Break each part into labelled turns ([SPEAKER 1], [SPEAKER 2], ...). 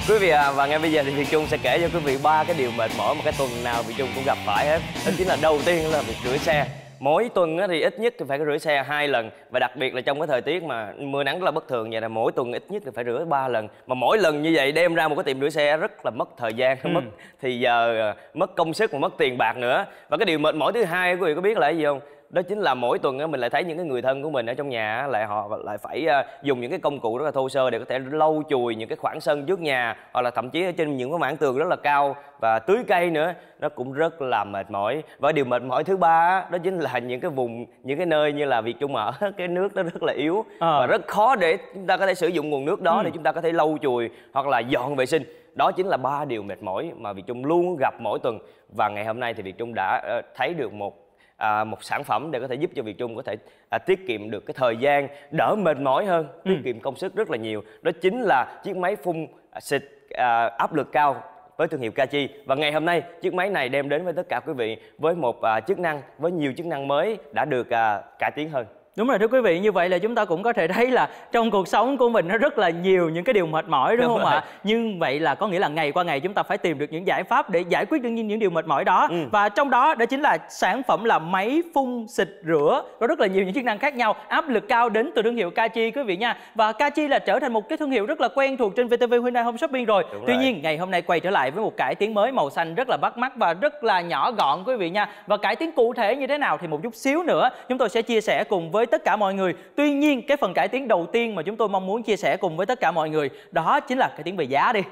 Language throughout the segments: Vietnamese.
[SPEAKER 1] Quý vị và ngay bây giờ thì Việt Trung sẽ kể cho quý vị 3 cái điều mệt mỏi mà cái tuần nào Việt Trung cũng gặp phải hết. Đó chính là đầu tiên là việc rửa xe. Mỗi tuần thì ít nhất phải rửa xe 2 lần. Và đặc biệt là trong cái thời tiết mà mưa nắng rất là bất thường vậy là mỗi tuần ít nhất phải rửa 3 lần. Mà mỗi lần như vậy đem ra một cái tiệm rửa xe rất là mất thời gian, mất thì giờ, mất công sức và mất tiền bạc nữa. Và cái điều mệt mỏi thứ hai quý vị có biết là cái gì không? Đó chính là mỗi tuần mình lại thấy những cái người thân của mình ở trong nhà họ lại phải dùng những cái công cụ rất là thô sơ để có thể lau chùi những cái khoảng sân trước nhà, hoặc là thậm chí ở trên những cái mảng tường rất là cao và tưới cây nữa. Nó cũng rất là mệt mỏi. Và điều mệt mỏi thứ ba đó chính là những cái vùng, những cái nơi như là Việt Trung ở, cái nước nó rất là yếu và rất khó để chúng ta có thể sử dụng nguồn nước đó để chúng ta có thể lau chùi hoặc là dọn vệ sinh. Đó chính là 3 điều mệt mỏi mà Việt Trung luôn gặp mỗi tuần. Và ngày hôm nay thì Việt Trung đã thấy được một sản phẩm để có thể giúp cho Việt Trung có thể tiết kiệm được cái thời gian, đỡ mệt mỏi hơn, tiết kiệm công sức rất là nhiều. Đó chính là chiếc máy phun xịt áp lực cao với thương hiệu Kachi. Và ngày hôm nay chiếc máy này đem đến với tất cả quý vị với một chức năng, với nhiều chức năng mới đã được cải tiến hơn.
[SPEAKER 2] Đúng rồi thưa quý vị, như vậy là chúng ta cũng có thể thấy là trong cuộc sống của mình nó rất là nhiều những cái điều mệt mỏi, đúng không ạ? Nhưng vậy là có nghĩa là ngày qua ngày chúng ta phải tìm được những giải pháp để giải quyết được những điều mệt mỏi đó. Và trong đó chính là sản phẩm là máy phun xịt rửa, có rất là nhiều những chức năng khác nhau, áp lực cao đến từ thương hiệu Kachi quý vị nha. Và Kachi là trở thành một cái thương hiệu rất là quen thuộc trên VTV Hyundai Home Shopping rồi. Tuy nhiên ngày hôm nay quay trở lại với một cải tiến mới, màu xanh rất là bắt mắt và rất là nhỏ gọn quý vị nha. Và cải tiến cụ thể như thế nào thì một chút xíu nữa chúng tôi sẽ chia sẻ cùng với tất cả mọi người. Tuy nhiên cái phần cải tiến đầu tiên mà chúng tôi mong muốn chia sẻ cùng với tất cả mọi người đó chính là cải tiến về giá đi.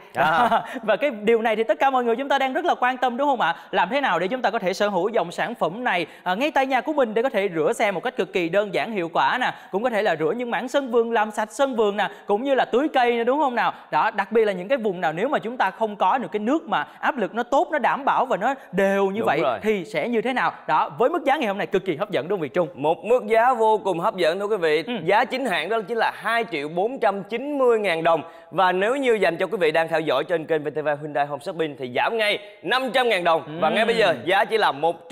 [SPEAKER 2] Và cái điều này thì tất cả mọi người chúng ta đang rất là quan tâm, đúng không ạ? Làm thế nào để chúng ta có thể sở hữu dòng sản phẩm này ngay tại nhà của mình để có thể rửa xe một cách cực kỳ đơn giản hiệu quả nè, cũng có thể là rửa những mảng sân vườn, làm sạch sân vườn nè, cũng như là tưới cây nè, đúng không nào? Đó, đặc biệt là những cái vùng nào nếu mà chúng ta không có được cái nước mà áp lực nó tốt, nó đảm bảo và nó đều như vậy thì sẽ như thế nào? Đó, với mức giá ngày hôm nay cực kỳ hấp dẫn, đúng không Việt Trung?
[SPEAKER 1] Một mức giá vô cùng hấp dẫn thưa quý vị. Giá chính hãng đó chính là 2.490.000 đồng. Và nếu như dành cho quý vị đang theo dõi trên kênh VTV Hyundai Home Shopping thì giảm ngay 500.000 đồng. Và ngay bây giờ giá chỉ là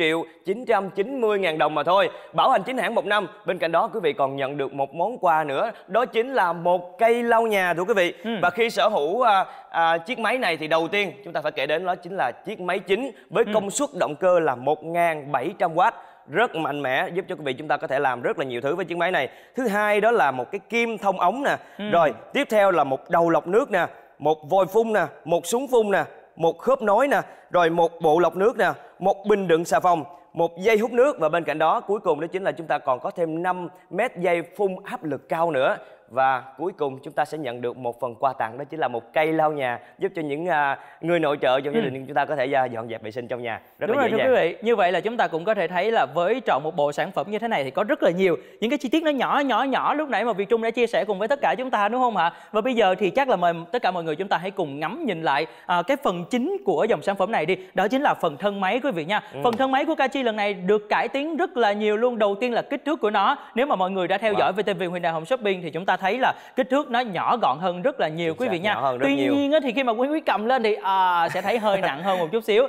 [SPEAKER 1] 1.990.000 đồng mà thôi. Bảo hành chính hãng 1 năm. Bên cạnh đó quý vị còn nhận được một món quà nữa, đó chính là một cây lau nhà thưa quý vị. Và khi sở hữu chiếc máy này thì đầu tiên chúng ta phải kể đến đó chính là chiếc máy chính với công suất động cơ là 1.700W. Rất mạnh mẽ, giúp cho quý vị chúng ta có thể làm rất là nhiều thứ với chiếc máy này. Thứ hai đó là một cái kim thông ống nè. Rồi tiếp theo là một đầu lọc nước nè, một vòi phun nè, một súng phun nè, một khớp nối nè, rồi một bộ lọc nước nè, một bình đựng xà phòng, một dây hút nước. Và bên cạnh đó cuối cùng đó chính là chúng ta còn có thêm 5 mét dây phun áp lực cao nữa. Và cuối cùng chúng ta sẽ nhận được một phần quà tặng, đó chính là một cây lau nhà, giúp cho những người nội trợ trong gia đình chúng ta có thể dọn dẹp vệ sinh trong nhà rất là dễ dàng.
[SPEAKER 2] Thưa quý vị, như vậy là chúng ta cũng có thể thấy là với chọn một bộ sản phẩm như thế này thì có rất là nhiều những cái chi tiết nó nhỏ lúc nãy mà Việt Trung đã chia sẻ cùng với tất cả chúng ta, đúng không ạ? Và bây giờ thì chắc là mời tất cả mọi người chúng ta hãy cùng ngắm nhìn lại cái phần chính của dòng sản phẩm này đi. Đó chính là phần thân máy quý vị nha. Phần thân máy của Kachi lần này được cải tiến rất là nhiều luôn. Đầu tiên là kích thước của nó. Nếu mà mọi người đã theo dõi VTV Hyundai Home Shopping thì chúng ta thấy là kích thước nó nhỏ gọn hơn rất là nhiều quý vị nha. Tuy nhiên thì khi mà quý cầm lên thì sẽ thấy hơi nặng hơn một chút xíu.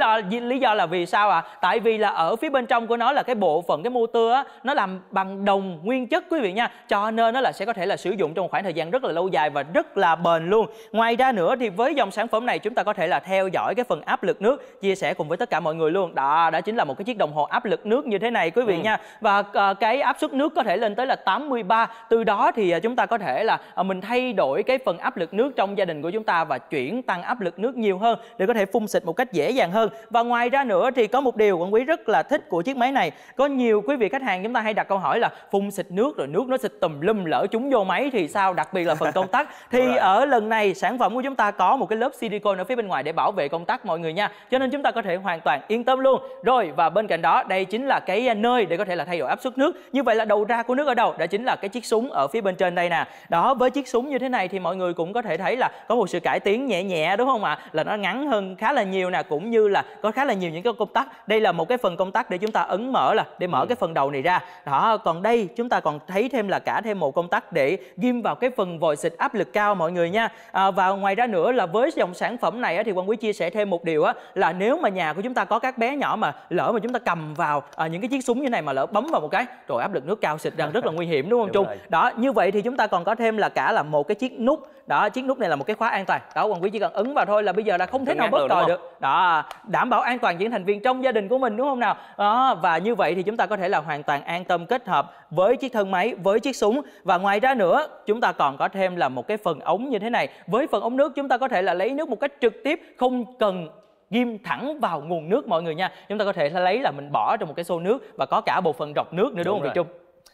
[SPEAKER 2] Lý do là vì sao ạ? Tại vì là ở phía bên trong của nó là cái bộ phận cái motor á, nó làm bằng đồng nguyên chất quý vị nha. Cho nên nó là sẽ có thể là sử dụng trong một khoảng thời gian rất là lâu dài và rất là bền luôn. Ngoài ra nữa thì với dòng sản phẩm này chúng ta có thể là theo dõi cái phần áp lực nước, chia sẻ cùng với tất cả mọi người luôn. Đó chính là một cái chiếc đồng hồ áp lực nước như thế này quý vị nha. Và cái áp suất nước có thể lên tới là 83. Từ đó thì chúng ta có thể là mình thay đổi cái phần áp lực nước trong gia đình của chúng ta và chuyển tăng áp lực nước nhiều hơn để có thể phun xịt một cách dễ dàng hơn. Và ngoài ra nữa thì có một điều Quang Quý rất là thích của chiếc máy này. Có nhiều quý vị khách hàng chúng ta hay đặt câu hỏi là phun xịt nước rồi nước nó xịt tùm lum, lỡ trúng vô máy thì sao, đặc biệt là phần công tắc. Thì ở lần này sản phẩm của chúng ta có một cái lớp silicone ở phía bên ngoài để bảo vệ công tắc mọi người nha. Cho nên chúng ta có thể hoàn toàn yên tâm luôn. Rồi và bên cạnh đó đây chính là cái nơi để có thể là thay đổi áp suất nước. Như vậy là đầu ra của nước ở đâu? Đó chính là cái chiếc súng ở phía bên trên đây nè. Đó, với chiếc súng như thế này thì mọi người cũng có thể thấy là có một sự cải tiến nhẹ nhẹ, đúng không ạ? Là nó ngắn hơn khá là nhiều nè, cũng như là có khá là nhiều những cái công tắc. Đây là một cái phần công tắc để chúng ta ấn mở là để mở cái phần đầu này ra. Đó, còn đây chúng ta còn thấy thêm là cả thêm một công tắc để ghim vào cái phần vòi xịt áp lực cao mọi người nha. Và ngoài ra nữa là với dòng sản phẩm này thì Quang Quý chia sẻ thêm một điều là nếu mà nhà của chúng ta có các bé nhỏ mà lỡ mà chúng ta cầm vào những cái chiếc súng như này mà lỡ bấm vào một cái rồi áp lực nước cao xịt ra rất là nguy hiểm, đúng không Trung? Đó, như vậy thì chúng ta còn có thêm là cả là một cái chiếc nút. Đó, chiếc nút này là một cái khóa an toàn. Đó, Quang Quý chỉ cần ấn vào thôi là bây giờ là không thể nào bớt còi được. Đó, đảm bảo an toàn những thành viên trong gia đình của mình, đúng không nào? Đó, và như vậy thì chúng ta có thể là hoàn toàn an tâm kết hợp với chiếc thân máy, với chiếc súng. Và ngoài ra nữa, chúng ta còn có thêm là một cái phần ống như thế này. Với phần ống nước chúng ta có thể là lấy nước một cách trực tiếp, không cần ghim thẳng vào nguồn nước mọi người nha. Chúng ta có thể lấy là mình bỏ trong một cái xô nước và có cả bộ phận rọc nước nữa, đúng không Việt Trung?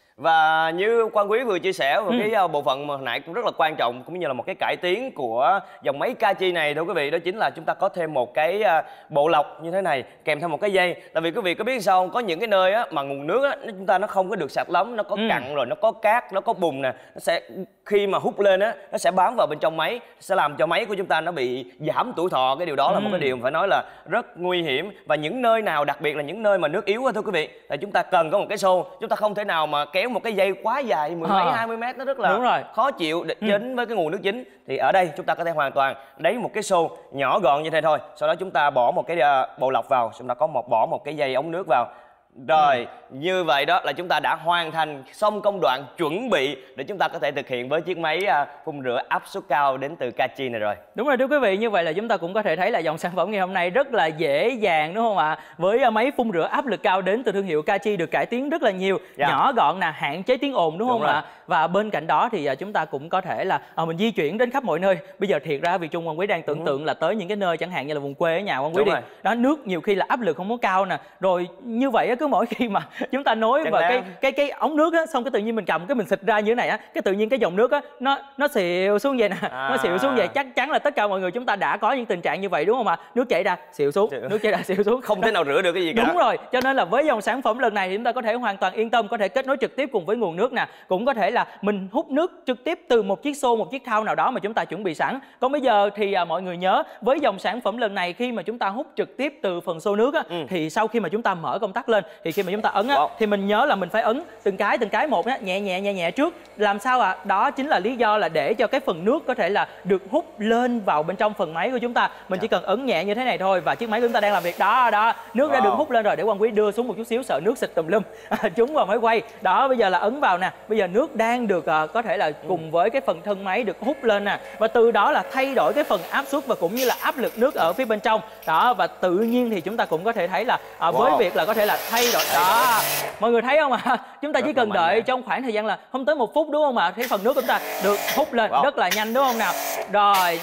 [SPEAKER 1] Và như Quang Quý vừa chia sẻ một cái bộ phận mà hồi nãy cũng rất là quan trọng, cũng như là một cái cải tiến của dòng máy Kachi này thưa quý vị, đó chính là chúng ta có thêm một cái bộ lọc như thế này kèm theo một cái dây. Tại vì quý vị có biết sao không? Có những cái nơi á, mà nguồn nước á, chúng ta nó không có được sạch lắm, nó có cặn rồi nó có cát, nó có bùn nè, nó sẽ khi mà hút lên á, nó sẽ bám vào bên trong máy, sẽ làm cho máy của chúng ta nó bị giảm tuổi thọ. Cái điều đó là một cái điều phải nói là rất nguy hiểm. Và những nơi nào, đặc biệt là những nơi mà nước yếu á thưa quý vị, là chúng ta cần có một cái xô, chúng ta không thể nào mà kéo một cái dây quá dài 10 mấy 20 mét, nó rất là khó chịu đến với cái nguồn nước chính. Thì ở đây chúng ta có thể hoàn toàn lấy một cái xô nhỏ gọn như thế thôi, sau đó chúng ta bỏ một cái bộ lọc vào, chúng ta có bỏ một cái dây ống nước vào. Rồi, như vậy đó là chúng ta đã hoàn thành xong công đoạn chuẩn bị để chúng ta có thể thực hiện với chiếc máy phun rửa áp suất cao đến từ Kachi này rồi.
[SPEAKER 2] Đúng rồi thưa quý vị, như vậy là chúng ta cũng có thể thấy là dòng sản phẩm ngày hôm nay rất là dễ dàng, đúng không ạ? Với máy phun rửa áp lực cao đến từ thương hiệu Kachi được cải tiến rất là nhiều, nhỏ gọn nè, hạn chế tiếng ồn, đúng không ạ? Và bên cạnh đó thì chúng ta cũng có thể là mình di chuyển đến khắp mọi nơi. Bây giờ thiệt ra Việt Trung, Quang Quý đang tưởng tượng là tới những cái nơi chẳng hạn như là vùng quê ở nhà Quang Quý đi. Đó, nước nhiều khi là áp lực không có cao nè. Rồi như vậy cứ mỗi khi mà chúng ta nối vào cái ống nước á, xong cái tự nhiên mình cầm cái mình xịt ra như thế này á, cái tự nhiên cái dòng nước á nó xịu xuống vậy nè, nó xịu xuống vậy. Chắc chắn là tất cả mọi người chúng ta đã có những tình trạng như vậy, đúng không ạ? Nước chảy ra xịu xuống, nước chảy ra xịu xuống,
[SPEAKER 1] không thể nào rửa được cái gì cả.
[SPEAKER 2] Đúng rồi, cho nên là với dòng sản phẩm lần này thì chúng ta có thể hoàn toàn yên tâm, có thể kết nối trực tiếp cùng với nguồn nước nè, cũng có thể là mình hút nước trực tiếp từ một chiếc xô, một chiếc thau nào đó mà chúng ta chuẩn bị sẵn. Còn bây giờ thì mọi người nhớ, với dòng sản phẩm lần này khi mà chúng ta hút trực tiếp từ phần xô nước á, thì sau khi mà chúng ta mở công tắc lên thì khi mà chúng ta ấn á, thì mình nhớ là mình phải ấn từng cái một á, nhẹ nhẹ trước. Làm sao ạ? Đó chính là lý do là để cho cái phần nước có thể là được hút lên vào bên trong phần máy của chúng ta. Mình chỉ cần ấn nhẹ như thế này thôi và chiếc máy của chúng ta đang làm việc. Đó, nước đã được hút lên rồi. Để Quang Quý đưa xuống một chút xíu, sợ nước xịt tùm lum chúng vào máy quay. Đó, bây giờ là ấn vào nè. Bây giờ nước đang được có thể là cùng với cái phần thân máy được hút lên nè, và từ đó là thay đổi cái phần áp suất và cũng như là áp lực nước ở phía bên trong. Đó, và tự nhiên thì chúng ta cũng có thể thấy là với việc là có thể là thay đổi đó. Mọi người thấy không ạ? Chúng ta chỉ cần đợi trong khoảng thời gian là không tới 1 phút, đúng không ạ? Thấy phần nước của chúng ta được hút lên rất là nhanh, đúng không nào? Rồi,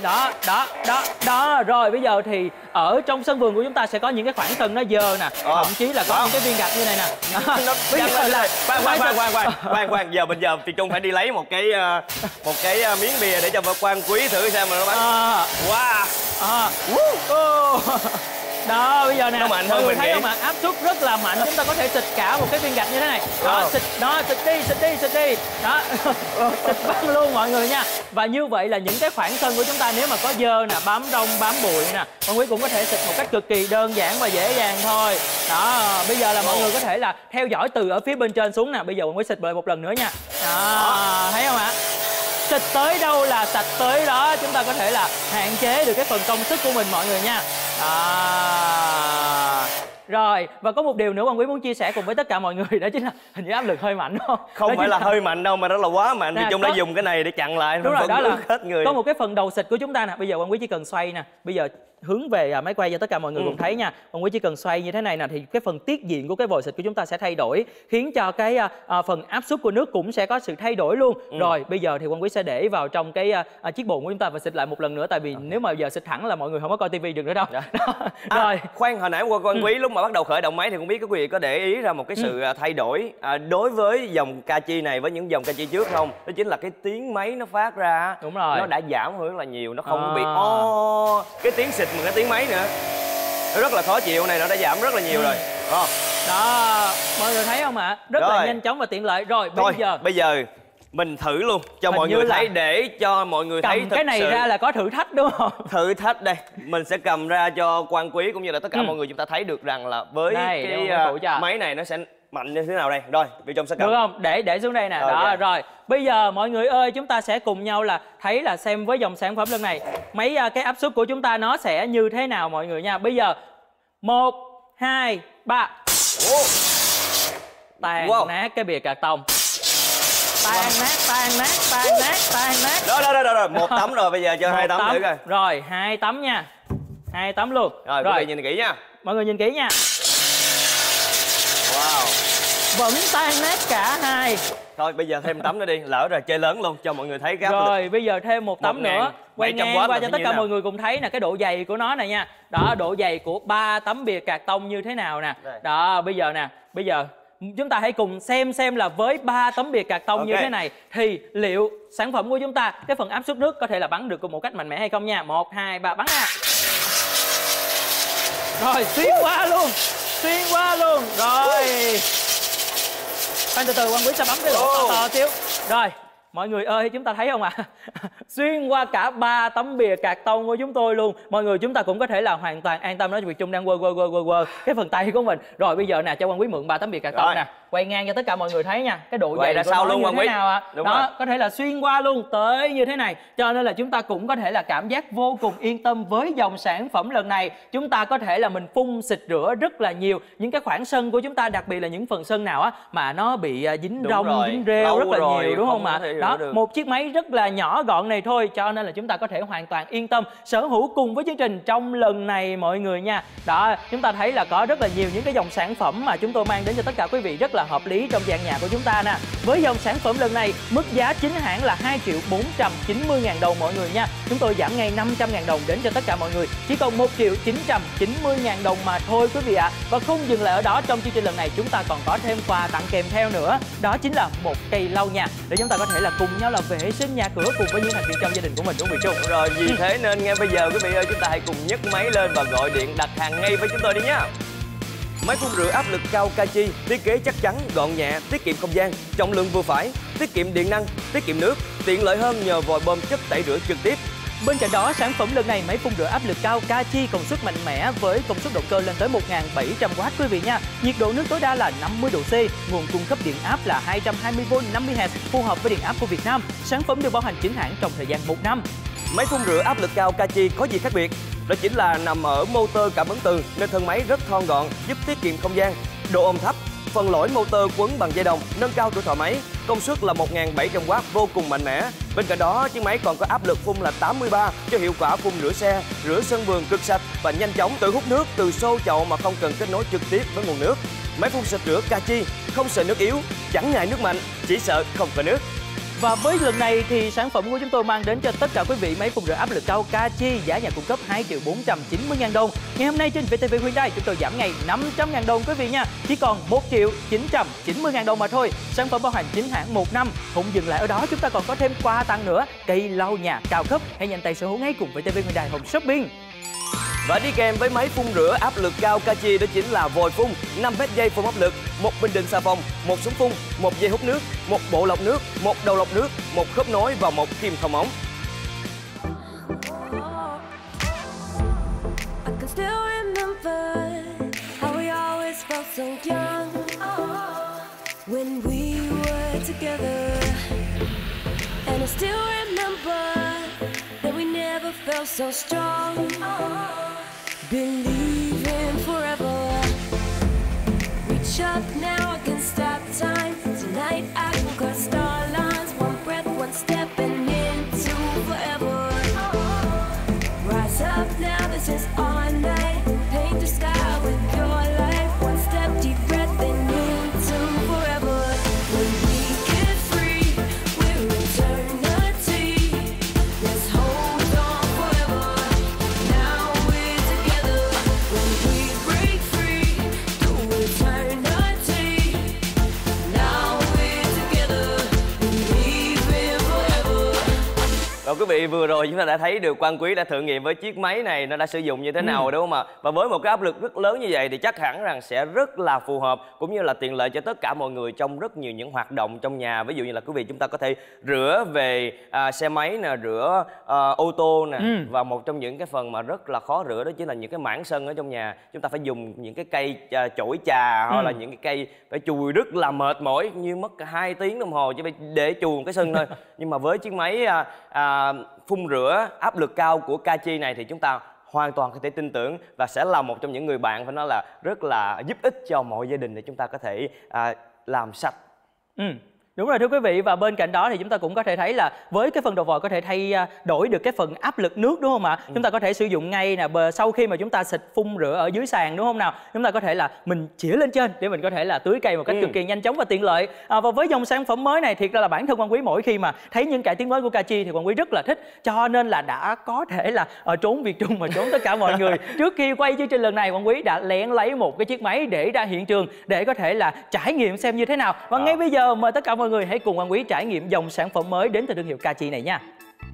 [SPEAKER 2] đó. Rồi bây giờ thì ở trong sân vườn của chúng ta sẽ có những cái khoảng sân nó dơ nè, thậm chí là có những cái viên gạch như này nè.
[SPEAKER 1] Bây giờ là khoan, giờ Việt Trung phải đi lấy một cái miếng bia để cho Quang Quý thử xem mà nó bắn.
[SPEAKER 2] Đó, bây giờ nè,
[SPEAKER 1] nó mạnh
[SPEAKER 2] mọi
[SPEAKER 1] hơn
[SPEAKER 2] người
[SPEAKER 1] mình
[SPEAKER 2] thấy
[SPEAKER 1] nghĩ.
[SPEAKER 2] không ạ? Áp suất rất là mạnh, chúng ta có thể xịt cả một cái viên gạch như thế này. Đó, xịt đi. Đó, xịt văng luôn mọi người nha. Và như vậy là những cái khoảng sân của chúng ta nếu mà có dơ nè, bám rong, bám bụi nè, Quang Quý cũng có thể xịt một cách cực kỳ đơn giản và dễ dàng thôi. Đó, bây giờ là mọi người có thể là theo dõi từ ở phía bên trên xuống nè. Bây giờ Quang Quý xịt lại một lần nữa nha. Đó, thấy không ạ? Xịt tới đâu là sạch tới đó, chúng ta có thể là hạn chế được cái phần công sức của mình mọi người nha. Rồi, và có một điều nữa Quang Quý muốn chia sẻ cùng với tất cả mọi người, đó chính là hình như áp lực hơi mạnh, đúng không?
[SPEAKER 1] Không phải là hơi mạnh đâu mà rất là quá mạnh. Vì Trung đã dùng cái này để chặn lại.
[SPEAKER 2] Đúng rồi, đó là
[SPEAKER 1] hết người.
[SPEAKER 2] có một cái phần đầu xịt của chúng ta nè. Bây giờ Quang Quý chỉ cần xoay nè. Bây giờ hướng về máy quay cho tất cả mọi người cùng thấy nha. Quang Quý chỉ cần xoay như thế này nè thì cái phần tiết diện của cái vòi xịt của chúng ta sẽ thay đổi, khiến cho cái phần áp suất của nước cũng sẽ có sự thay đổi luôn. Rồi bây giờ thì Quang Quý sẽ để vào trong cái chiếc bồn của chúng ta và xịt lại một lần nữa, tại vì nếu mà giờ xịt thẳng là mọi người không có coi tivi được nữa đâu.
[SPEAKER 1] Rồi, khoan, hồi nãy Quang Quý lúc mà bắt đầu khởi động máy thì không biết các quý vị có để ý ra một cái sự thay đổi đối với dòng Kachi này với những dòng Kachi trước không? Đó chính là cái tiếng máy nó phát ra.
[SPEAKER 2] Đúng rồi.
[SPEAKER 1] Nó đã giảm hơn rất là nhiều, nó không bị cái tiếng xịt mà cái tiếng máy nữa. Nó rất là khó chịu, này nó đã giảm rất là nhiều rồi.
[SPEAKER 2] Đó, mọi người thấy không ạ? Rất là nhanh chóng và tiện lợi. Rồi bây giờ mình thử luôn cho mọi người thấy, để cho mọi người thấy cái này ra là có thử thách đúng không?
[SPEAKER 1] Thử thách đây, mình sẽ cầm ra cho Quang Quý cũng như là tất cả mọi người chúng ta thấy được rằng là với cái máy này nó sẽ mạnh như thế nào đây. Rồi, Việt Trung sẽ cầm.
[SPEAKER 2] Được không? Để xuống đây nè. Đó, rồi. Bây giờ mọi người ơi, chúng ta sẽ cùng nhau là thấy là xem với dòng sản phẩm lần này cái áp suất của chúng ta nó sẽ như thế nào mọi người nha. Bây giờ 1, 2, 3. Tàn nát cái bìa cạc tông. tan nát.
[SPEAKER 1] Rồi, một tấm rồi, bây giờ cho hai tấm nữa coi.
[SPEAKER 2] Rồi, 2 tấm nha. 2 tấm luôn.
[SPEAKER 1] Rồi, quý vị nhìn kỹ nha.
[SPEAKER 2] Mọi người nhìn kỹ nha.
[SPEAKER 1] Wow.
[SPEAKER 2] Vẫn tan nát cả hai.
[SPEAKER 1] Thôi bây giờ thêm tấm nữa đi, lỡ rồi chơi lớn luôn cho mọi người thấy cái áp lực.
[SPEAKER 2] Rồi bây giờ thêm một tấm nữa. Quay ngang qua cho tất cả mọi người cùng thấy nè cái độ dày của nó này nha. Đó, độ dày của 3 tấm bìa cạc tông như thế nào nè. Đó, bây giờ nè, bây giờ chúng ta hãy cùng xem là với 3 tấm bìa cạc tông như thế này thì liệu sản phẩm của chúng ta cái phần áp suất nước có thể là bắn được một cách mạnh mẽ hay không nha. 1, 2, 3 bắn nha. Rồi xuyên qua luôn. Rồi. Khoan từ từ, Quang Quý sẽ bấm cái lỗ to xíu. Rồi, mọi người ơi, chúng ta thấy không ạ? Xuyên qua cả 3 tấm bìa cạc tông của chúng tôi luôn. Mọi người chúng ta cũng có thể là hoàn toàn an tâm nói việc Trung đang quơ cái phần tay của mình. Rồi bây giờ nè, cho Quang Quý mượn 3 tấm bìa cạc tông nè. Quay ngang cho tất cả mọi người thấy nha. Cái độ dày của nó như thế nào ạ? Đó, có thể là xuyên qua luôn tới như thế này. Cho nên là chúng ta cũng có thể là cảm giác vô cùng yên tâm với dòng sản phẩm lần này. Chúng ta có thể là mình phun xịt rửa rất là nhiều những cái khoảng sân của chúng ta, đặc biệt là những phần sân nào á mà nó bị dính rong, dính rêu rất là nhiều, đúng không ạ? Đó, một chiếc máy rất là nhỏ gọn này thôi, cho nên là chúng ta có thể hoàn toàn yên tâm sở hữu cùng với chương trình trong lần này mọi người nha. Đó, chúng ta thấy là có rất là nhiều những cái dòng sản phẩm mà chúng tôi mang đến cho tất cả quý vị rất là hợp lý trong gian nhà của chúng ta nè. Với dòng sản phẩm lần này, mức giá chính hãng là 2.490.000 đồng mọi người nha. Chúng tôi giảm ngay 500.000 đồng đến cho tất cả mọi người, chỉ còn 1.990.000 đồng mà thôi quý vị ạ. Và không dừng lại ở đó, trong chương trình lần này chúng ta còn có thêm quà tặng kèm theo nữa. Đó chính là một cây lau nhà để chúng ta có thể là cùng nhau là vệ sinh nhà cửa cùng với những thành viên trong gia đình của mình, đúng không Trung?
[SPEAKER 1] Rồi, vì thế nên ngay bây giờ quý vị ơi, chúng ta hãy cùng nhấc máy lên và gọi điện đặt hàng ngay với chúng tôi đi nhé. Máy phun rửa áp lực cao Kachi, thiết kế chắc chắn, gọn nhẹ, tiết kiệm không gian, trọng lượng vừa phải, tiết kiệm điện năng, tiết kiệm nước, tiện lợi hơn nhờ vòi bơm chất tẩy rửa trực tiếp.
[SPEAKER 2] Bên cạnh đó, sản phẩm lần này máy phun rửa áp lực cao Kachi công suất mạnh mẽ với công suất động cơ lên tới 1.700W quý vị nha. Nhiệt độ nước tối đa là 50 độ C, nguồn cung cấp điện áp là 220V 50Hz phù hợp với điện áp của Việt Nam. Sản phẩm được bảo hành chính hãng trong thời gian 1 năm.
[SPEAKER 1] Máy phun rửa áp lực cao Kachi có gì khác biệt? Đó chính là nằm ở motor cảm ứng từ nên thân máy rất thon gọn, giúp tiết kiệm không gian, độ ôm thấp. Phần lõi motor quấn bằng dây đồng nâng cao tuổi thọ máy, công suất là 1.700W vô cùng mạnh mẽ. Bên cạnh đó, chiếc máy còn có áp lực phun là 83 cho hiệu quả phun rửa xe, rửa sân vườn cực sạch và nhanh chóng, tự hút nước từ xô chậu mà không cần kết nối trực tiếp với nguồn nước. Máy phun xịt rửa Kachi không sợ nước yếu, chẳng ngại nước mạnh, chỉ sợ không có nước.
[SPEAKER 2] Và với lần này thì sản phẩm của chúng tôi mang đến cho tất cả quý vị máy phun rửa áp lực cao Kachi giá nhà cung cấp 2.490.000 đồng. Ngày hôm nay trên VTV Hyundai chúng tôi giảm ngày 500.000 đồng quý vị nha, chỉ còn 1.990.000 đồng mà thôi. Sản phẩm bảo hành chính hãng 1 năm. Không dừng lại ở đó, chúng ta còn có thêm quà tặng nữa, cây lau nhà cao cấp. Hãy nhanh tay sở hữu ngay cùng VTV Hyundai Home Shopping.
[SPEAKER 1] Và đi kèm với máy phun rửa áp lực cao Kachi đó chính là vòi phun, 5 mét dây phun áp lực, một bình định xà phòng, một súng phun, một dây hút nước, một bộ lọc nước, một đầu lọc nước, một khớp nối và một kim thông ống.
[SPEAKER 3] Believing forever. Reach up now, I can stop time. Tonight I can cut star lines. One breath, one step, and into forever. Rise up now, this is our night. Paint the sky with your light. One step, deep breath, and into forever. When we get free, we're eternity. Let's hold on forever. Now we're together. When we break free, through eternity. Now we're together. Believing forever.
[SPEAKER 1] Và quý vị, vừa rồi chúng ta đã thấy được Quang Quý đã thử nghiệm với chiếc máy này nó đã sử dụng như thế nào rồi, đúng không ạ? Và với một cái áp lực rất lớn như vậy thì chắc hẳn rằng sẽ rất là phù hợp cũng như là tiện lợi cho tất cả mọi người trong rất nhiều những hoạt động trong nhà. Ví dụ như là quý vị chúng ta có thể rửa về xe máy nè, rửa ô tô nè, và một trong những cái phần mà rất là khó rửa đó chính là những cái mảng sân ở trong nhà. Chúng ta phải dùng những cái cây chổi chà hoặc là những cái cây phải chùi rất là mệt mỏi, như mất cả 2 tiếng đồng hồ chỉ phải để chùi cái sân thôi. Nhưng mà với chiếc máy phun rửa áp lực cao của Kachi này thì chúng ta hoàn toàn có thể tin tưởng và sẽ là một trong những người bạn phải nói là rất là giúp ích cho mọi gia đình để chúng ta có thể làm sạch
[SPEAKER 2] Đúng rồi thưa quý vị, và bên cạnh đó thì chúng ta cũng có thể thấy là với cái phần đầu vòi có thể thay đổi được cái phần áp lực nước đúng không ạ? Chúng ta có thể sử dụng ngay nè sau khi mà chúng ta xịt phun rửa ở dưới sàn đúng không nào? Chúng ta có thể là mình chĩa lên trên để mình có thể là tưới cây một cách cực kỳ nhanh chóng và tiện lợi. Và với dòng sản phẩm mới này thiệt ra là bản thân Quang Quý mỗi khi mà thấy những cải tiến mới của Kachi thì Quang Quý rất là thích, cho nên là đã có thể là trốn Việt Trung và trốn tất cả mọi người. Trước khi quay chương trình lần này, Quang Quý đã lén lấy một cái chiếc máy để ra hiện trường để có thể là trải nghiệm xem như thế nào. Và ngay bây giờ mời tất cả mọi người hãy cùng Quang Quý trải nghiệm dòng sản phẩm mới đến từ thương hiệu Kachi này nha.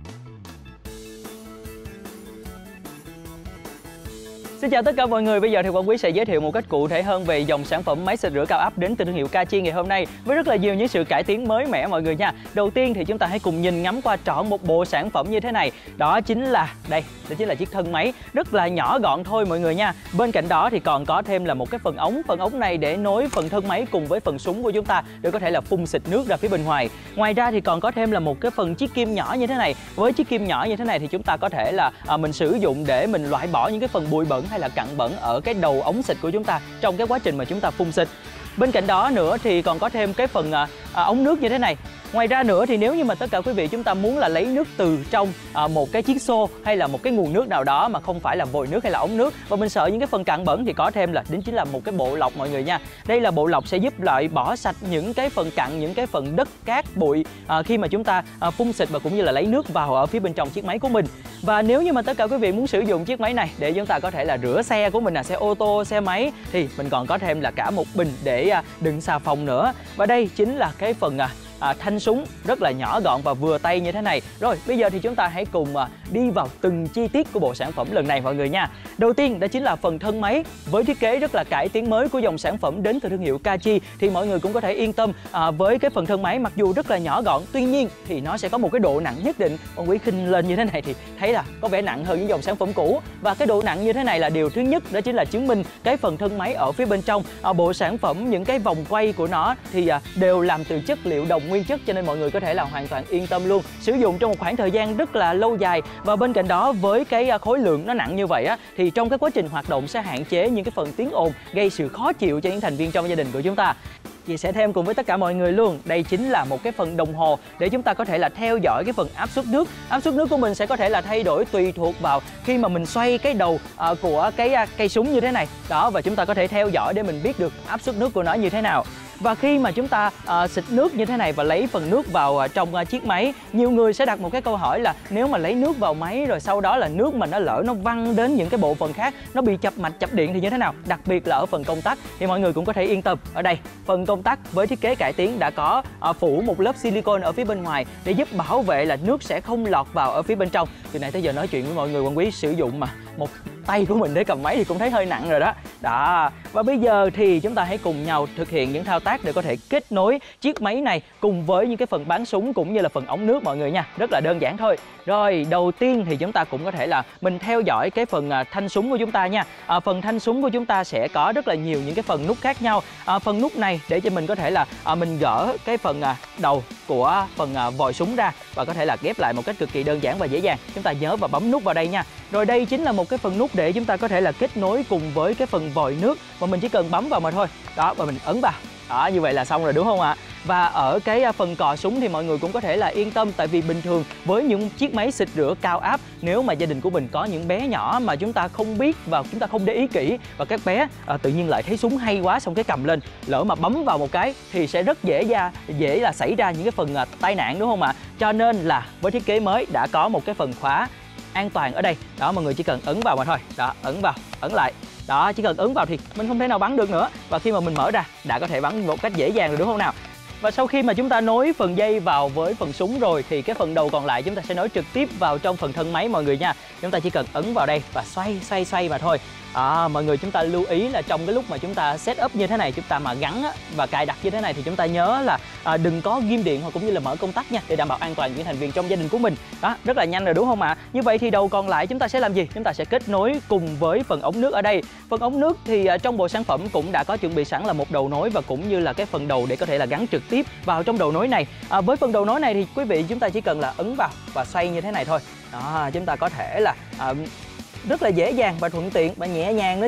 [SPEAKER 2] Xin chào tất cả mọi người, bây giờ thì Quang Quý sẽ giới thiệu một cách cụ thể hơn về dòng sản phẩm máy xịt rửa cao áp đến từ thương hiệu Kachi ngày hôm nay với rất là nhiều những sự cải tiến mới mẻ mọi người nha. Đầu tiên thì chúng ta hãy cùng nhìn ngắm qua trọn một bộ sản phẩm như thế này. Đó chính là đó chính là chiếc thân máy rất là nhỏ gọn thôi mọi người nha. Bên cạnh đó thì còn có thêm là một cái phần ống này để nối phần thân máy cùng với phần súng của chúng ta để có thể là phun xịt nước ra phía bên ngoài. Ngoài ra thì còn có thêm là một cái phần chiếc kim nhỏ như thế này. Với chiếc kim nhỏ như thế này thì chúng ta có thể là mình sử dụng để mình loại bỏ những cái phần bụi bẩn hay là cặn bẩn ở cái đầu ống xịt của chúng ta trong cái quá trình mà chúng ta phun xịt. Bên cạnh đó nữa thì còn có thêm cái phần ống nước như thế này. Ngoài ra nữa thì nếu như mà tất cả quý vị chúng ta muốn là lấy nước từ trong một cái chiếc xô hay là một cái nguồn nước nào đó mà không phải là vòi nước hay là ống nước, và mình sợ những cái phần cặn bẩn thì có thêm là chính là một cái bộ lọc mọi người nha. Đây là bộ lọc sẽ giúp loại bỏ sạch những cái phần cặn, những cái phần đất cát bụi khi mà chúng ta phun xịt và cũng như là lấy nước vào ở phía bên trong chiếc máy của mình. Và nếu như mà tất cả quý vị muốn sử dụng chiếc máy này để chúng ta có thể là rửa xe của mình, là xe ô tô, xe máy, thì mình còn có thêm là cả một bình để đựng xà phòng nữa. Và đây chính là cái phần thanh súng rất là nhỏ gọn và vừa tay như thế này. Rồi bây giờ thì chúng ta hãy cùng đi vào từng chi tiết của bộ sản phẩm lần này mọi người nha. Đầu tiên đó chính là phần thân máy. Với thiết kế rất là cải tiến mới của dòng sản phẩm đến từ thương hiệu Kachi thì mọi người cũng có thể yên tâm với cái phần thân máy mặc dù rất là nhỏ gọn, tuy nhiên thì nó sẽ có một cái độ nặng nhất định. Quang Quý khinh lên như thế này thì thấy là có vẻ nặng hơn những dòng sản phẩm cũ, và cái độ nặng như thế này là điều thứ nhất, đó chính là chứng minh cái phần thân máy ở phía bên trong bộ sản phẩm, những cái vòng quay của nó thì đều làm từ chất liệu đồng nguyên chất, cho nên mọi người có thể là hoàn toàn yên tâm luôn, sử dụng trong một khoảng thời gian rất là lâu dài. Và bên cạnh đó với cái khối lượng nó nặng như vậy thì trong cái quá trình hoạt động sẽ hạn chế những cái phần tiếng ồn gây sự khó chịu cho những thành viên trong gia đình của chúng ta. Chia sẻ thêm cùng với tất cả mọi người luôn, đây chính là một cái phần đồng hồ để chúng ta có thể là theo dõi cái phần áp suất nước. Áp suất nước của mình sẽ có thể là thay đổi tùy thuộc vào khi mà mình xoay cái đầu của cái cây súng như thế này đó, và chúng ta có thể theo dõi để mình biết được áp suất nước của nó như thế nào. Và khi mà chúng ta xịt nước như thế này và lấy phần nước vào trong chiếc máy, nhiều người sẽ đặt một cái câu hỏi là nếu mà lấy nước vào máy rồi sau đó là nước mà nó lỡ nó văng đến những cái bộ phận khác, nó bị chập mạch chập điện thì như thế nào? Đặc biệt là ở phần công tắc thì mọi người cũng có thể yên tâm. Ở đây phần công tắc với thiết kế cải tiến đã có phủ một lớp silicone ở phía bên ngoài để giúp bảo vệ là nước sẽ không lọt vào ở phía bên trong. Từ nãy tới giờ nói chuyện với mọi người, Quang Quý sử dụng mà một tay của mình để cầm máy thì cũng thấy hơi nặng rồi đó. Và bây giờ thì chúng ta hãy cùng nhau thực hiện những thao tác để có thể kết nối chiếc máy này cùng với những cái phần bán súng cũng như là phần ống nước mọi người nha. Rất là đơn giản thôi. Rồi đầu tiên thì chúng ta cũng có thể là mình theo dõi cái phần thanh súng của chúng ta nha. Phần thanh súng của chúng ta sẽ có rất là nhiều những cái phần nút khác nhau. Phần nút này để cho mình có thể là mình gỡ cái phần đầu của phần vòi súng ra và có thể là ghép lại một cách cực kỳ đơn giản và dễ dàng. Chúng ta nhớ và bấm nút vào đây nha. Rồi đây chính là một cái phần nút để chúng ta có thể là kết nối cùng với cái phần vòi nước, và mình chỉ cần bấm vào mà thôi. Đó, và mình ấn vào. Đó, như vậy là xong rồi đúng không ạ? Và ở cái phần cò súng thì mọi người cũng có thể là yên tâm, tại vì bình thường với những chiếc máy xịt rửa cao áp, nếu mà gia đình của mình có những bé nhỏ mà chúng ta không biết và chúng ta không để ý kỹ, và các bé tự nhiên lại thấy súng hay quá xong cái cầm lên, lỡ mà bấm vào một cái thì sẽ rất dễ là xảy ra những cái phần tai nạn đúng không ạ? Cho nên là với thiết kế mới đã có một cái phần khóa an toàn ở đây. Đó, mọi người chỉ cần ấn vào mà thôi. Đó, ấn vào, ấn lại. Đó, chỉ cần ấn vào thì mình không thể nào bắn được nữa. Và khi mà mình mở ra đã có thể bắn một cách dễ dàng rồi đúng không nào? Và sau khi mà chúng ta nối phần dây vào với phần súng rồi thì cái phần đầu còn lại chúng ta sẽ nối trực tiếp vào trong phần thân máy mọi người nha. Chúng ta chỉ cần ấn vào đây và xoay mà thôi. Mọi người chúng ta lưu ý là trong cái lúc mà chúng ta set up như thế này, chúng ta mà gắn và cài đặt như thế này thì chúng ta nhớ là đừng có ghim điện hoặc cũng như là mở công tắc nha, để đảm bảo an toàn những thành viên trong gia đình của mình. Đó, rất là nhanh rồi đúng không ạ? Như vậy thì đầu còn lại chúng ta sẽ làm gì? Chúng ta sẽ kết nối cùng với phần ống nước ở đây. Phần ống nước thì trong bộ sản phẩm cũng đã có chuẩn bị sẵn là một đầu nối và cũng như là cái phần đầu để có thể là gắn trực tiếp vào trong đầu nối này. Với phần đầu nối này thì quý vị chúng ta chỉ cần là ấn vào và xoay như thế này thôi. Đó, chúng ta có thể là rất là dễ dàng và thuận tiện và nhẹ nhàng nữa chứ.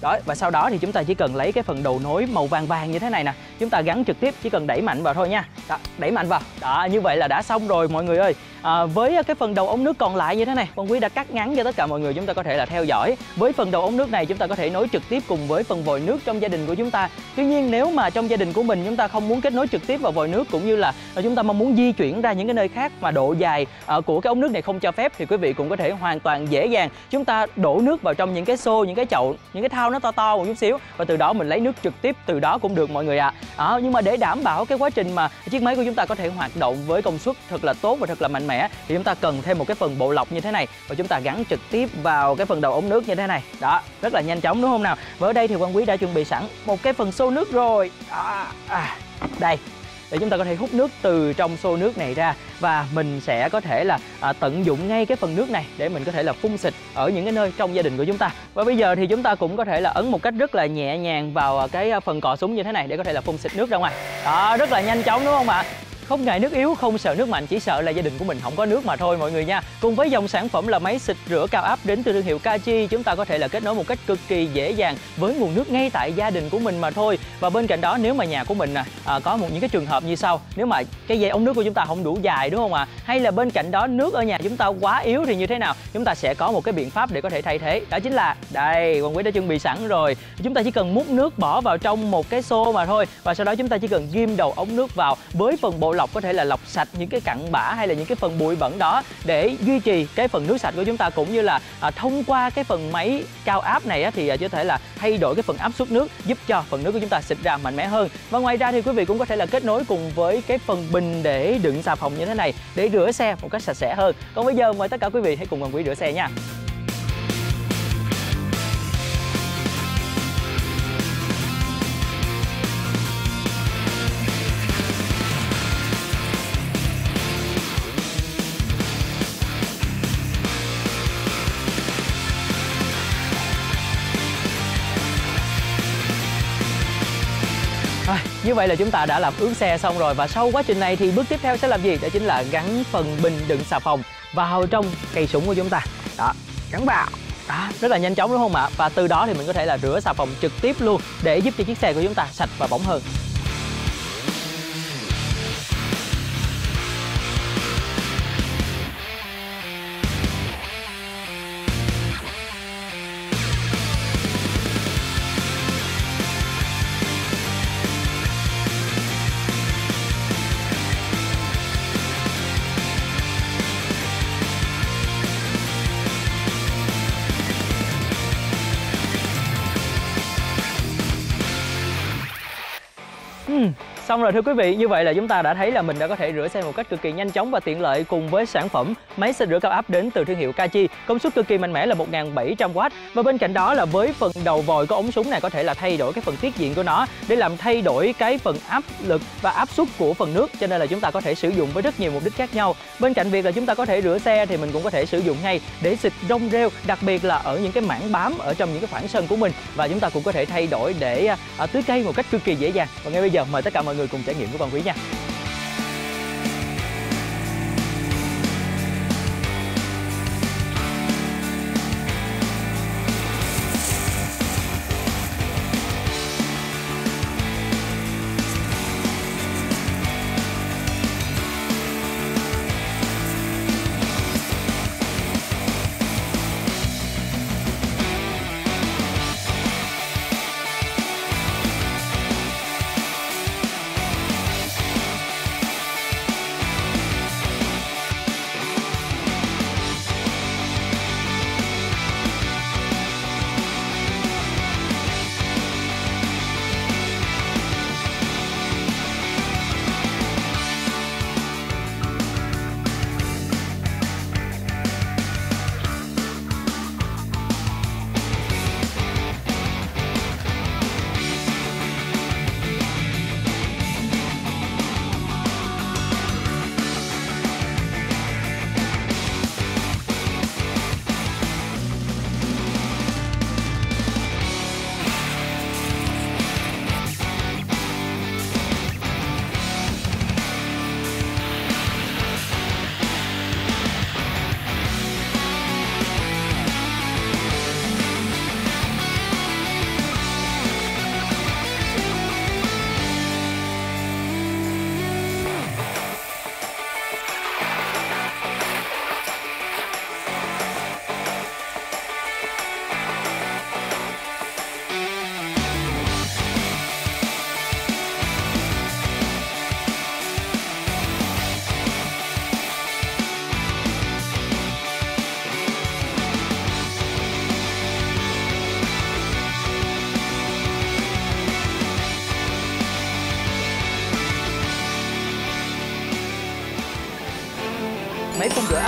[SPEAKER 2] Đó, và sau đó thì chúng ta chỉ cần lấy cái phần đầu nối màu vàng vàng như thế này nè, chúng ta gắn trực tiếp, chỉ cần đẩy mạnh vào thôi nha. Đó, đẩy mạnh vào. Đó, như vậy là đã xong rồi mọi người ơi. Với cái phần đầu ống nước còn lại như thế này, Quang Quý đã cắt ngắn cho tất cả mọi người chúng ta có thể là theo dõi. Với phần đầu ống nước này chúng ta có thể nối trực tiếp cùng với phần vòi nước trong gia đình của chúng ta. Tuy nhiên nếu mà trong gia đình của mình chúng ta không muốn kết nối trực tiếp vào vòi nước, cũng như là chúng ta mong muốn di chuyển ra những cái nơi khác mà độ dài của cái ống nước này không cho phép, thì quý vị cũng có thể hoàn toàn dễ dàng chúng ta đổ nước vào trong những cái xô, những cái chậu, những cái thau nó to to một chút xíu, và từ đó mình lấy nước trực tiếp từ đó cũng được mọi người ạ. Nhưng mà để đảm bảo cái quá trình mà chiếc máy của chúng ta có thể hoạt động với công suất thật là tốt và thật là mạnh mẽ, thì chúng ta cần thêm một cái phần bộ lọc như thế này, và chúng ta gắn trực tiếp vào cái phần đầu ống nước như thế này. Đó, rất là nhanh chóng đúng không nào? Và ở đây thì Quang Quý đã chuẩn bị sẵn một cái phần xô nước rồi. Đây, để chúng ta có thể hút nước từ trong xô nước này ra, và mình sẽ có thể là tận dụng ngay cái phần nước này để mình có thể là phun xịt ở những cái nơi trong gia đình của chúng ta. Và bây giờ thì chúng ta cũng có thể là ấn một cách rất là nhẹ nhàng vào cái phần cò súng như thế này để có thể là phun xịt nước ra ngoài. Đó, rất là nhanh chóng đúng không ạ? Không ngại nước yếu, không sợ nước mạnh, chỉ sợ là gia đình của mình không có nước mà thôi mọi người nha. Cùng với dòng sản phẩm là máy xịt rửa cao áp đến từ thương hiệu Kachi, chúng ta có thể là kết nối một cách cực kỳ dễ dàng với nguồn nước ngay tại gia đình của mình mà thôi. Và bên cạnh đó, nếu mà nhà của mình có những cái trường hợp như sau, nếu mà cái dây ống nước của chúng ta không đủ dài đúng không ạ? Hay là bên cạnh đó nước ở nhà chúng ta quá yếu thì như thế nào? Chúng ta sẽ có một cái biện pháp để có thể thay thế. Đó chính là đây, Quang Quý đã chuẩn bị sẵn rồi. Chúng ta chỉ cần múc nước bỏ vào trong một cái xô mà thôi, và sau đó chúng ta chỉ cần ghim đầu ống nước vào với phần bộ lọc có thể là lọc sạch những cái cặn bã hay là những cái phần bụi bẩn đó, để duy trì cái phần nước sạch của chúng ta, cũng như là thông qua cái phần máy cao áp này thì có thể là thay đổi cái phần áp suất nước, giúp cho phần nước của chúng ta xịt ra mạnh mẽ hơn. Và ngoài ra thì quý vị cũng có thể là kết nối cùng với cái phần bình để đựng xà phòng như thế này để rửa xe một cách sạch sẽ hơn. Còn bây giờ mời tất cả quý vị hãy cùng Quang Quý rửa xe nha. Như vậy là chúng ta đã làm ướt xe xong rồi, và sau quá trình này thì bước tiếp theo sẽ làm gì? Đó chính là gắn phần bình đựng xà phòng vào trong cây súng của chúng ta. Đó, gắn vào. Đó, rất là nhanh chóng đúng không ạ? Và từ đó thì mình có thể là rửa xà phòng trực tiếp luôn để giúp cho chiếc xe của chúng ta sạch và bóng hơn. Xong rồi thưa quý vị, như vậy là chúng ta đã thấy là mình đã có thể rửa xe một cách cực kỳ nhanh chóng và tiện lợi cùng với sản phẩm máy xịt rửa cao áp đến từ thương hiệu Kachi. Công suất cực kỳ mạnh mẽ là 1700W, và bên cạnh đó là với phần đầu vòi có ống súng này có thể là thay đổi cái phần tiết diện của nó để làm thay đổi cái phần áp lực và áp suất của phần nước, cho nên là chúng ta có thể sử dụng với rất nhiều mục đích khác nhau. Bên cạnh việc là chúng ta có thể rửa xe thì mình cũng có thể sử dụng ngay để xịt rong rêu, đặc biệt là ở những cái mảng bám ở trong những cái khoảng sân của mình, và chúng ta cũng có thể thay đổi để tưới cây một cách cực kỳ dễ dàng. Và ngay bây giờ mời tất cả mọi người cùng trải nghiệm với Quang Quý nha.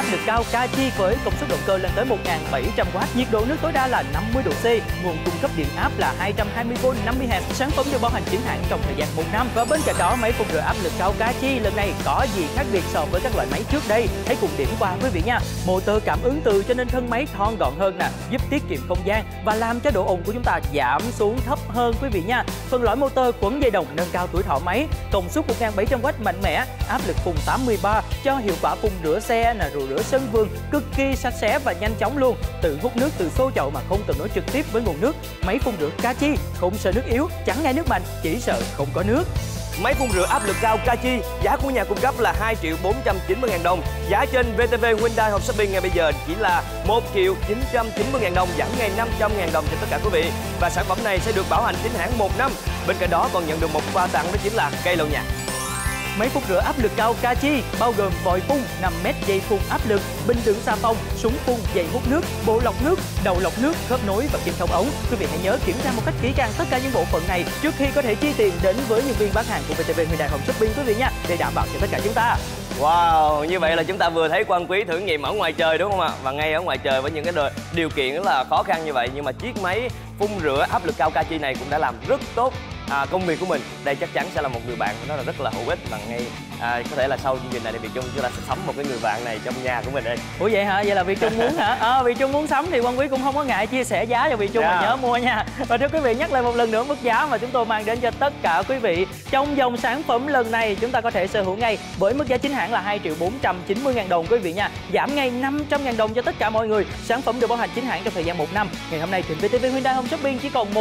[SPEAKER 2] lực cao Kachi với công suất động cơ lên tới 1700W, nhiệt độ nước tối đa là 50 độ C, nguồn cung cấp điện áp là 220V 50Hz. Sản phẩm được bảo hành chính hãng trong thời gian 1 năm. Và bên cạnh đó, máy phun rửa áp lực cao Kachi lần này có gì khác biệt so với các loại máy trước đây? Hãy cùng điểm qua quý vị nha. Motor cảm ứng từ cho nên thân máy thon gọn hơn nè, giúp tiết kiệm không gian và làm cho độ ồn của chúng ta giảm xuống thấp hơn quý vị nha. Phần lõi motor quấn dây đồng nâng cao tuổi thọ máy, công suất 1700W mạnh mẽ, áp lực phun 83 cho hiệu quả phun rửa xe nè, rồi rửa sân vườn cực kỳ sạch sẽ và nhanh chóng luôn. Tự hút nước từ xô chậu mà không cần nối trực tiếp với nguồn nước. Máy phun rửa Kachi không sợ nước yếu, chẳng ngại nước mạnh, chỉ sợ không có nước.
[SPEAKER 1] Máy phun rửa áp lực cao Kachi, giá của nhà cung cấp là 2.490.000 đồng. Giá trên VTV Hyundai Home Shopping ngay bây giờ chỉ là 1.990.000 đồng, giảm ngay 500.000 đồng cho tất cả quý vị. Và sản phẩm này sẽ được bảo hành chính hãng 1 năm. Bên cạnh đó còn nhận được một quà tặng, đó chính là cây lau nhà.
[SPEAKER 2] Máy phun rửa áp lực cao Kachi bao gồm vòi phun, 5m dây phun áp lực, bình dưỡng xà phòng, súng phun, dây hút nước, bộ lọc nước, đầu lọc nước, khớp nối và kim thông ống. Quý vị hãy nhớ kiểm tra một cách kỹ càng tất cả những bộ phận này trước khi có thể chi tiền đến với nhân viên bán hàng của VTV Hyundai Home Shopping quý vị nha, để đảm bảo cho tất cả chúng ta.
[SPEAKER 1] Wow, như vậy là chúng ta vừa thấy Quang Quý thử nghiệm ở ngoài trời đúng không ạ? Và ngay ở ngoài trời với những cái điều kiện rất là khó khăn như vậy, nhưng mà chiếc máy phun rửa áp lực cao Kachi này cũng đã làm rất tốt công việc của mình. Đây chắc chắn sẽ là một người bạn của nó là rất là hữu ích, và ngay có thể là sau chương trình này thì Việt Trung chúng ta sẽ sắm một cái người bạn này trong nhà của mình đây.
[SPEAKER 2] Ủa vậy hả? Vậy là Việt Trung muốn hả? Việt Trung muốn sắm thì Quang Quý cũng không có ngại chia sẻ giá cho Việt Trung mà nhớ mua nha. Và thưa quý vị, nhắc lại một lần nữa mức giá mà chúng tôi mang đến cho tất cả quý vị trong dòng sản phẩm lần này, chúng ta có thể sở hữu ngay với mức giá chính hãng là 2.490.000 đồng quý vị nha, giảm ngay 500.000 đồng cho tất cả mọi người. Sản phẩm được bảo hành chính hãng trong thời gian 1 năm. Ngày hôm nay trên VTV Hyundai Home Shopping chỉ còn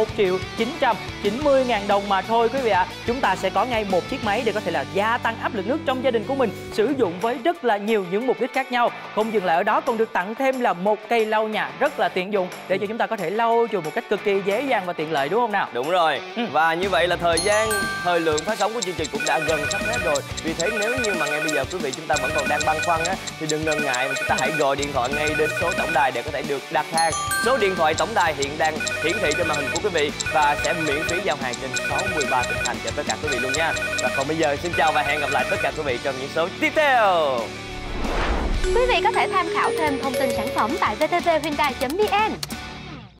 [SPEAKER 2] 1.990.000 đồng mà thôi quý vị ạ. Chúng ta sẽ có ngay một chiếc máy để có thể là gia tăng áp lực nước trong gia đình của mình, sử dụng với rất là nhiều những mục đích khác nhau. Không dừng lại ở đó, còn được tặng thêm là một cây lau nhà rất là tiện dụng để cho chúng ta có thể lau chùi một cách cực kỳ dễ dàng và tiện lợi, đúng không nào?
[SPEAKER 1] Đúng rồi. Và như vậy là thời lượng phát sóng của chương trình cũng đã gần sắp hết rồi. Vì thế nếu như mà ngay bây giờ quý vị chúng ta vẫn còn đang băn khoăn thì đừng ngần ngại mà chúng ta hãy gọi điện thoại ngay đến số tổng đài để có thể được đặt hàng. Số điện thoại tổng đài hiện đang hiển thị trên màn hình của quý vị và sẽ miễn phí giao hàng trên 63 tỉnh thành cho tất cả quý vị luôn nha. Và còn bây giờ xin chào và hẹn gặp lại tất cả quý vị trong những số tiếp theo.
[SPEAKER 4] Quý vị có thể tham khảo thêm thông tin sản phẩm tại vtvhyundai.vn.